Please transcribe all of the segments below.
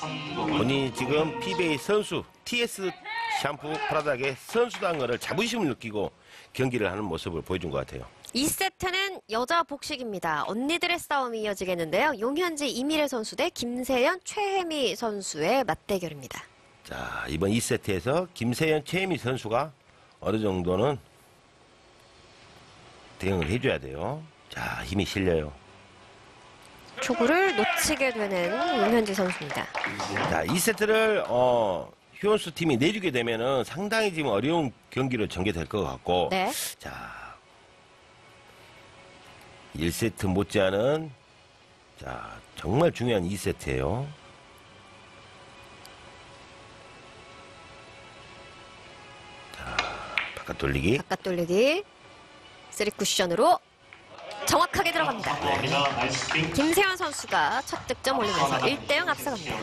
본인이 지금 PBA 선수 TS 샴푸 프라닥의 선수단거를 자부심을 느끼고 경기를 하는 모습을 보여준 것 같아요. 2세트는 여자 복식입니다. 언니들의 싸움이 이어지겠는데요. 용현지 이미래 선수 대 김세연 최혜미 선수의 맞대결입니다. 자, 이번 2세트에서 김세연 최혜미 선수가 어느 정도는 대응을 해줘야 돼요. 자, 힘이 실려요. 초구를 놓치게 되는 용현지 선수입니다. 자, 2세트를 휴원수 팀이 내주게 되면은 상당히 지금 어려운 경기로 전개될 것 같고, 네. 자, 1세트 못지않은 자 정말 중요한 2세트예요. 자, 바깥 돌리기. 바깥 돌리기. 3쿠션으로 정확하게 들어갑니다. 김세현 선수가 첫 득점 올리면서 1대0 앞서갑니다.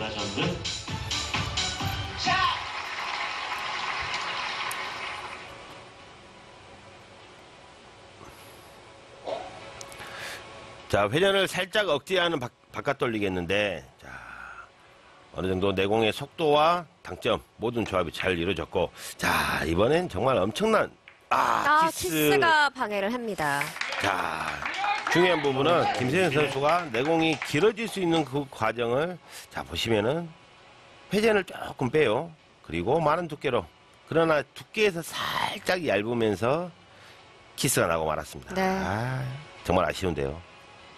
자, 회전을 살짝 억제하는 바깥 돌리겠는데, 자, 어느 정도 내공의 속도와 당점 모든 조합이 잘 이루어졌고, 자, 이번엔 정말 엄청난 키스가 방해를 합니다. 자, 중요한 부분은 김세현 선수가 내공이 길어질 수 있는 그 과정을 자 보시면은 회전을 조금 빼요. 그리고 많은 두께로, 그러나 두께에서 살짝 얇으면서 키스가 나고 말았습니다. 네. 정말 아쉬운데요.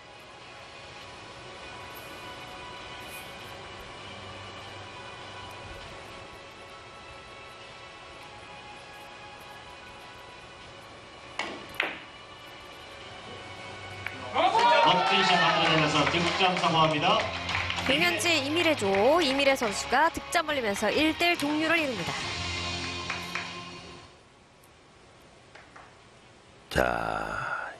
멋진 만들어내면서 득점 성공합니다. 용현지 이미래조 이미래 선수가 득점 올리면서 1대1 동률을 이룹니다. 자,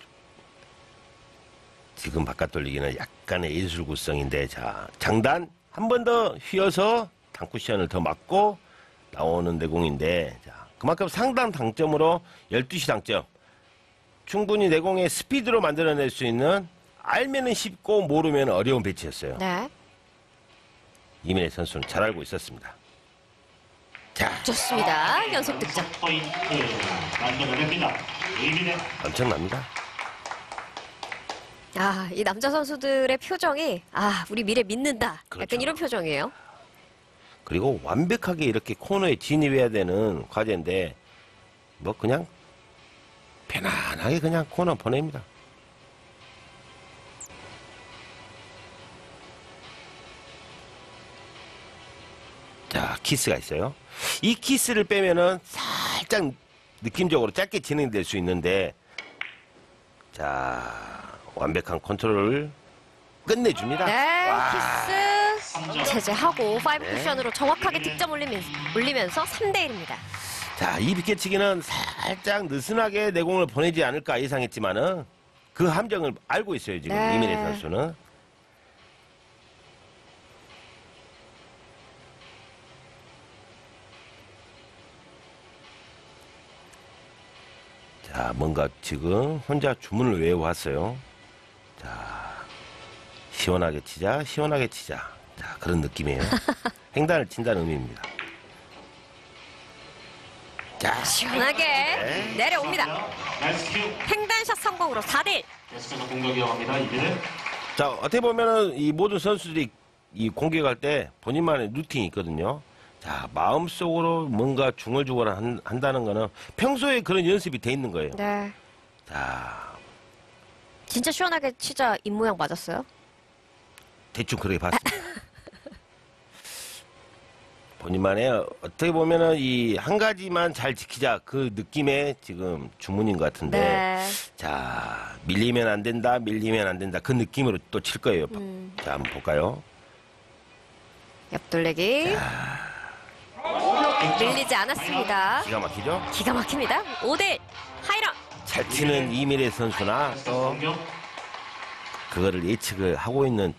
지금 바깥 돌리기는 약간의 예술 구성인데, 자, 장단 한 번 더 휘어서 단쿠션을 더 맞고 나오는 내공인데, 자, 그만큼 상당 당점으로 12시 당점. 충분히 내공의 스피드로 만들어낼 수 있는, 알면은 쉽고 모르면 어려운 배치였어요. 네. 이민혜 선수는 잘 알고 있었습니다. 자, 좋습니다. 연속 득점. 포인트 만들어냅니다. 이민혜. 엄청납니다. 이 남자 선수들의 표정이 우리 미래 믿는다. 그렇죠. 약간 이런 표정이에요. 그리고 완벽하게 이렇게 코너에 진입해야 되는 과제인데, 뭐 그냥 편안하게 그냥 코너 보냅니다. 자, 키스가 있어요. 이 키스를 빼면은 살짝 느낌적으로 짧게 진행될 수 있는데, 자, 완벽한 컨트롤을 끝내줍니다. 네, 와. 키스 제재하고 5쿠션으로 정확하게 득점 올리면서 3대1입니다. 자, 이 비껴치기는 살짝 느슨하게 내공을 보내지 않을까 예상했지만은 그 함정을 알고 있어요, 지금 네. 이민혜 선수는. 자, 뭔가 지금 혼자 주문을 외워왔어요. 자, 시원하게 치자, 시원하게 치자. 자, 그런 느낌이에요. 횡단을 친다는 의미입니다. 자, 시원하게 내려옵니다. 나이스 큐. 횡단샷 성공으로 4대1. 계속해서 공격 이어갑니다. 이민혜. 자, 어떻게 보면은 이 모든 선수들이 이 공격할 때 본인만의 루틴이 있거든요. 자, 마음속으로 뭔가 중얼중얼 한다는 거는 평소에 그런 연습이 돼 있는 거예요. 네. 자, 진짜 시원하게 치자 입모양 맞았어요? 대충 그렇게 봤습니다. 본인만의 어떻게 보면은 이 한 가지만 잘 지키자 그 느낌의 지금 주문인 것 같은데, 네. 자, 밀리면 안 된다, 밀리면 안 된다 그 느낌으로 또 칠 거예요. 자, 한번 볼까요? 옆돌리기. 밀리지 않았습니다. 기가 막히죠? 기가 막힙니다. 5대1 하이런. 잘 치는 이미래 선수나 또 공격. 그거를 예측을 하고 있는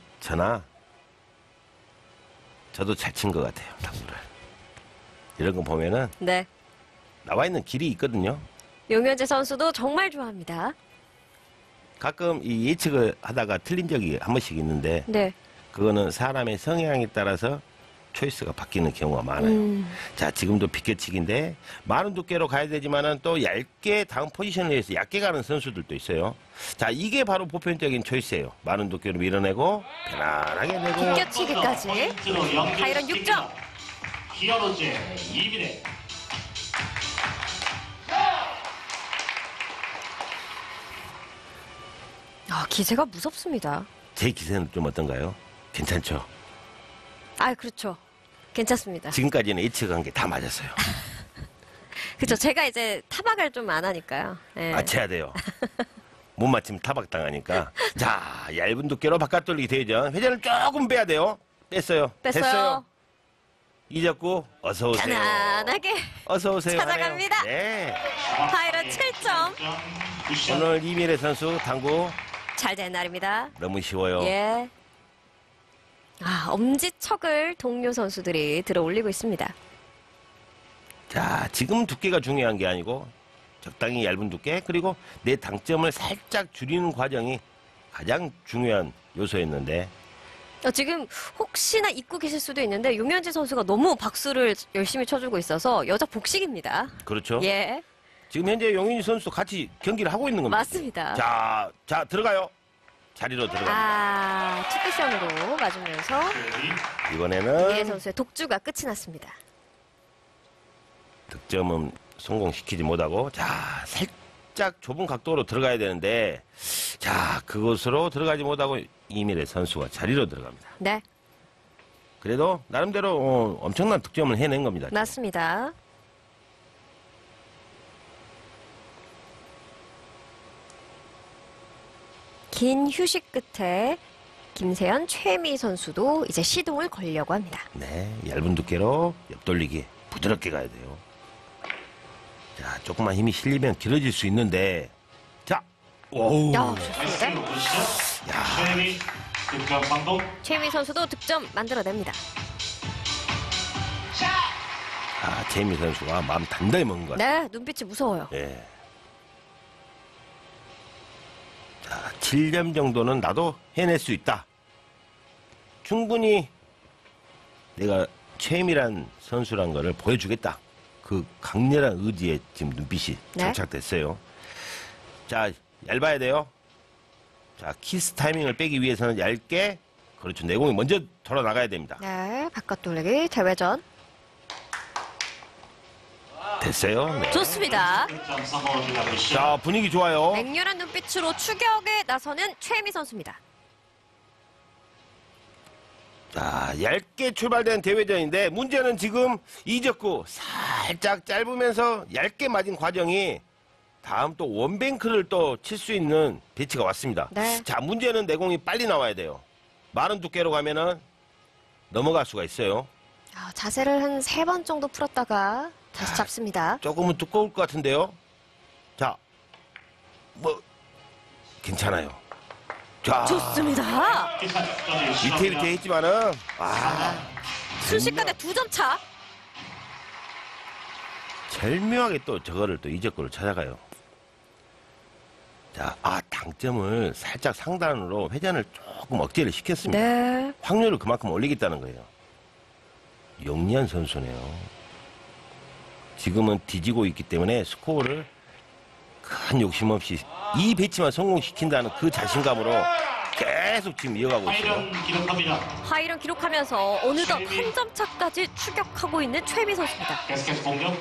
저도 잘 친 것 같아요. 당구를. 이런 거 보면은 네. 나와 있는 길이 있거든요. 용현재 선수도 정말 좋아합니다. 가끔 이 예측을 하다가 틀린 적이 한 번씩 있는데, 네. 그거는 사람의 성향에 따라서 초이스가 바뀌는 경우가 많아요. 자, 지금도 비껴치기인데 많은 두께로 가야 되지만은 또 얇게 다음 포지션을 위해서 얇게 가는 선수들도 있어요. 자, 이게 바로 보편적인 초이스예요. 많은 두께로 밀어내고 편안하게 내고. 비껴치기까지. 하이런 6점. 히어로즈의 이민혜. 기세가 무섭습니다. 제 기세는 좀 어떤가요? 괜찮죠? 아, 그렇죠. 괜찮습니다. 지금까지는 예측한 게 다 맞았어요. 그렇죠. 제가 이제 타박을 좀 안 하니까요. 예. 맞춰야 돼요. 못 맞히면 타박당하니까. 자, 얇은 두께로 바깥 돌리기 대회전. 회전을 조금 빼야 돼요. 뺐어요. 뺐어요. 됐어요. 이적구 어서 오세요. 편안하게 어서 오세요. 찾아갑니다. 하네요. 네. 하이런 7점. 쿠션. 오늘 이미래 선수 당구 잘 된 날입니다. 너무 쉬워요. 예. 엄지척을 동료 선수들이 들어 올리고 있습니다. 자, 지금 두께가 중요한 게 아니고 적당히 얇은 두께 그리고 내 당점을 살짝 줄이는 과정이 가장 중요한 요소였는데 지금 혹시나 잊고 계실 수도 있는데 용현지 선수가 너무 박수를 열심히 쳐주고 있어서 여자 복식입니다. 그렇죠. 예, 지금 현재 용인이 선수도 같이 경기를 하고 있는 겁니다. 맞습니다. 자, 들어가요. 자리로 들어가요. 투쿠션으로 맞으면서 이해 이번에는 선수의 독주가 끝이 났습니다. 득점은 성공시키지 못하고 자, 살짝 좁은 각도로 들어가야 되는데 자, 그곳으로 들어가지 못하고 이미래 선수가 자리로 들어갑니다. 네, 그래도 나름대로 엄청난 득점을 해낸 겁니다. 맞습니다. 긴 휴식 끝에 김세연, 최미 선수도 이제 시동을 걸려고 합니다. 네, 얇은 두께로 옆돌리기 부드럽게 가야 돼요. 자, 조금만 힘이 실리면 길어질 수 있는데 자, 오우. 좋습니다. 최미 득점 성공. 최미 선수도 득점 만들어냅니다. 제이미 선수가 마음 단단히 먹은 것 같아요. 네, 눈빛이 무서워요. 예. 자, 7점 정도는 나도 해낼 수 있다. 충분히 내가 최임이란 선수란 거를 보여주겠다. 그 강렬한 의지에 지금 눈빛이 네. 장착됐어요. 자, 얇아야 돼요. 자, 키스 타이밍을 빼기 위해서는 얇게, 그렇죠. 내공이 먼저 돌아 나가야 됩니다. 네, 바깥 돌리기 대회전. 됐어요. 네. 좋습니다. 득점 성공합니다. 쿠션. 자, 분위기 좋아요. 맹렬한 눈빛으로 추격에 나서는 최미 선수입니다. 자, 얇게 출발된 대회전인데 문제는 지금 이적구 살짝 짧으면서 얇게 맞은 과정이 다음 또 원뱅크를 또 칠 수 있는 배치가 왔습니다. 네. 자, 문제는 내공이 빨리 나와야 돼요. 마른 두께로 가면은 넘어갈 수가 있어요. 자세를 한 3번 정도 풀었다가 다시 잡습니다. 조금은 두꺼울 것 같은데요. 자, 뭐 괜찮아요. 자, 좋습니다. 위태위태 했지만은 순식간에 2점 차. 절묘하게 또 저거를 또 이적구를 찾아가요. 자, 당점을 살짝 상단으로 회전을 조금 억제를 시켰습니다. 네. 확률을 그만큼 올리겠다는 거예요. 영리한 선수네요. 지금은 뒤지고 있기 때문에 스코어를 큰 욕심 없이 이 배치만 성공시킨다는 그 자신감으로 계속 지금 이어가고 있어요. 하이런 기록합니다. 하이런 기록하면서 어느덧 한 점 차까지 추격하고 있는 최미 선수입니다. 계속해서 공격.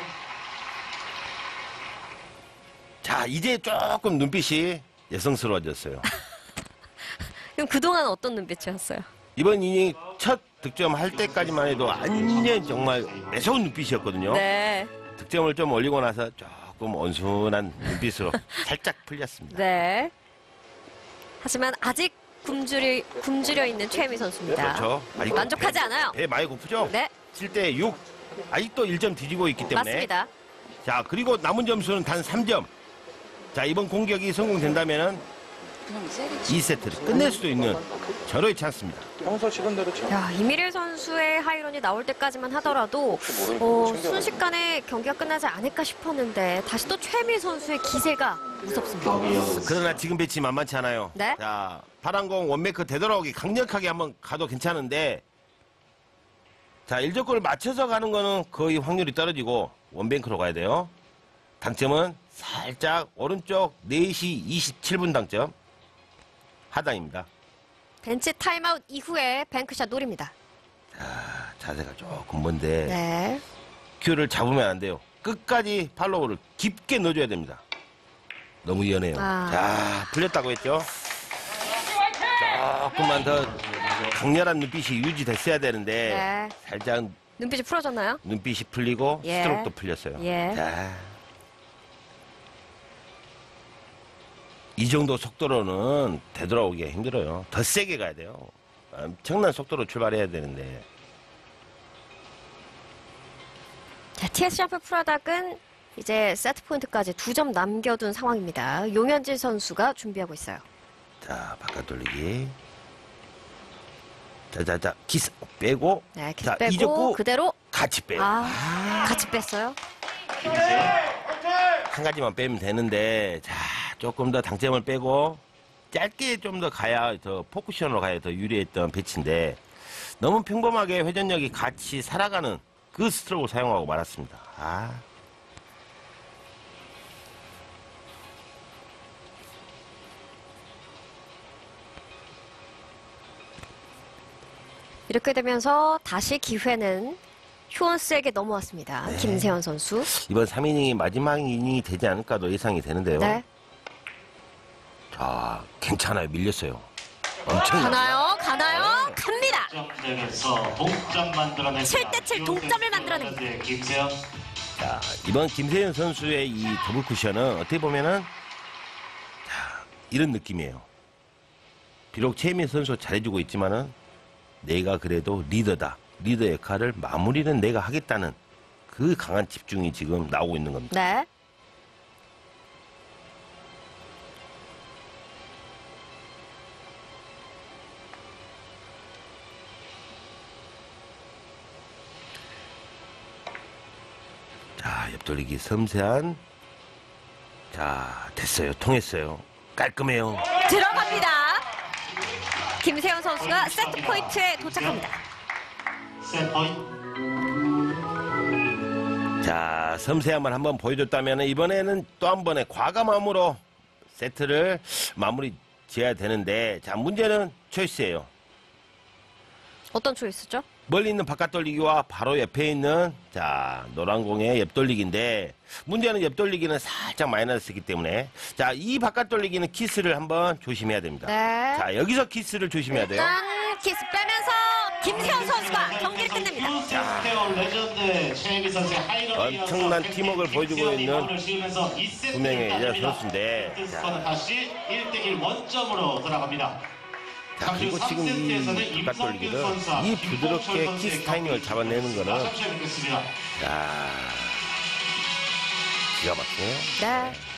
자, 이제 조금 눈빛이 여성스러워졌어요. 그럼 그동안 어떤 눈빛이었어요? 이번 이닝 첫 득점 할 때까지만 해도 완전 정말 매서운 눈빛이었거든요. 네. 득점을 좀 올리고 나서 조금 온순한 눈빛으로 살짝 풀렸습니다. 네. 하지만 아직 굶주려 있는 최미 선수입니다. 그렇죠. 아직도 만족하지 않아요. 배 많이 고프죠? 네. 7대 6. 아직도 1점 뒤지고 있기 때문에. 맞습니다. 자, 그리고 남은 점수는 단 3점. 자, 이번 공격이 성공된다면은 이 세트를 끝낼 수도 있는 절호의 찬스입니다. 평소 시간대로 쳐. 야, 이미래 선수의 하이런이 나올 때까지만 하더라도 순식간에 경기가 끝나지 않을까 싶었는데 다시 또 최미 선수의 기세가 무섭습니다. 그러나 지금 배치 만만치 않아요. 네. 자, 파란공 원메이커 되돌아오기 강력하게 한번 가도 괜찮은데, 자, 1조건을 맞춰서 가는 거는 거의 확률이 떨어지고 원뱅크로 가야 돼요. 당점은 살짝 오른쪽 4시 27분 당점 하단입니다. 벤치 타임아웃 이후에 뱅크샷 노립니다. 자, 자세가 조금 먼데 네. 큐를 잡으면 안 돼요. 끝까지 팔로우를 깊게 넣어줘야 됩니다. 너무 위험해요. 자, 풀렸다고 했죠. 조금만 더 강렬한 눈빛이 유지됐어야 되는데 네. 살짝 눈빛이 풀어졌나요? 눈빛이 풀리고 예. 스트로크도 풀렸어요. 예. 자, 이 정도 속도로는 되돌아오기가 힘들어요. 더 세게 가야 돼요. 엄청난 속도로 출발해야 되는데. 자, TS 샴프 프라닥은 이제 세트 포인트까지 2점 남겨둔 상황입니다. 용현지 선수가 준비하고 있어요. 자, 바깥 돌리기. 자, 키스 빼고. 네, 키스 자, 빼고 이적구 그대로 같이 빼요. 같이 뺐어요. 한 가지만 빼면 되는데, 자, 조금 더 당점을 빼고, 짧게 좀 더 가야, 더 포쿠션으로 가야 더 유리했던 배치인데, 너무 평범하게 회전력이 같이 살아가는 그 스트로크를 사용하고 말았습니다. 이렇게 되면서 다시 기회는 휴원스에게 넘어왔습니다. 네. 김세현 선수. 이번 3이닝이 마지막 이닝이 되지 않을까도 예상이 되는데요. 네. 자, 괜찮아요. 밀렸어요. 엄청 가나요? 네. 갑니다. 점에서 동점 만들어냅니다. 7대7 동점을 만들어냅니다. 네, 김세현. 자, 이번 김세현 선수의 이 더블 쿠션은 어떻게 보면은, 자, 이런 느낌이에요. 비록 최민 선수 잘해주고 있지만은, 내가 그래도 리더다. 리더 역할을 마무리는 내가 하겠다는 그 강한 집중이 지금 나오고 있는 겁니다. 네. 자, 옆돌리기 섬세한. 자, 됐어요. 통했어요. 깔끔해요. 들어갑니다. 김세현 선수가 세트 포인트에 도착합니다. 세트 포인트. 자, 섬세함을 한번 보여줬다면 이번에는 또 한 번의 과감함으로 세트를 마무리 지어야 되는데, 자, 문제는 초이스예요. 어떤 초이스죠? 멀리 있는 바깥 돌리기와 바로 옆에 있는, 자, 노란 공의 옆 돌리기인데, 문제는 옆 돌리기는 살짝 마이너스이기 때문에, 자, 이 바깥 돌리기는 키스를 한번 조심해야 됩니다. 네. 자, 여기서 키스를 조심해야 돼요. 일단 키스 빼면서 김세현 선수가 경기를 끝냅니다. 스테어 레전드 최미 선수의 하이런이 엄청난 팀워크를 보여주고 있는 두 명의 여자 선수인데 선수인데, 스코어는 다시 1대1 원점으로 돌아갑니다. 자, 그리고 지금 이 바깥 돌리기를 이 부드럽게 키스 타이밍을 잡아내는 거는, 잠시 뵙겠습니다. 자, 기가 막히네요. 네.